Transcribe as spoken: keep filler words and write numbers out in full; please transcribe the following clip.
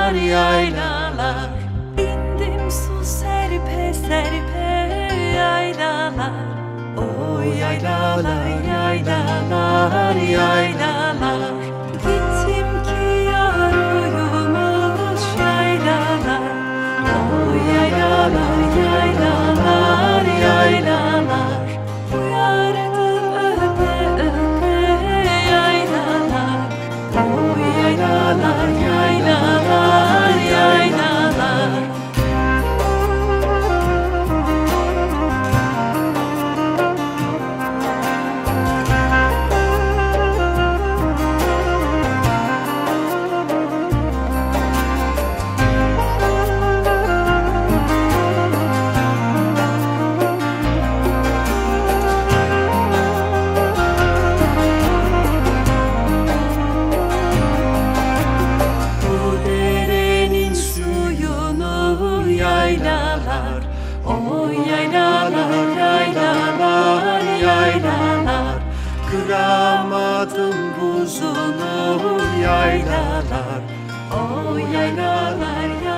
yaylalar yaylalar. İndim su serpe serpe yaylalar. O yaylalar yaylalar yaylalar. Gittim ki yar uyumuş yaylalar. O yaylalar yaylalar yaylalar. Uyardım öpe öpe yaylalar. O yaylalar yaylalar yaylalar. Yaylalar, o yaylalar, yaylalar, yaylalar. Kıramadım buzunu yaylalar, o yaylalar, yaylalar.